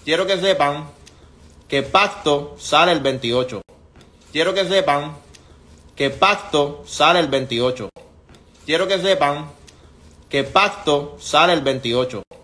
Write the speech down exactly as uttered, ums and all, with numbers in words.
Quiero que sepan que Pacto sale el veintiocho. Quiero que sepan que Pacto sale el veintiocho. Quiero que sepan que Pacto sale el veintiocho.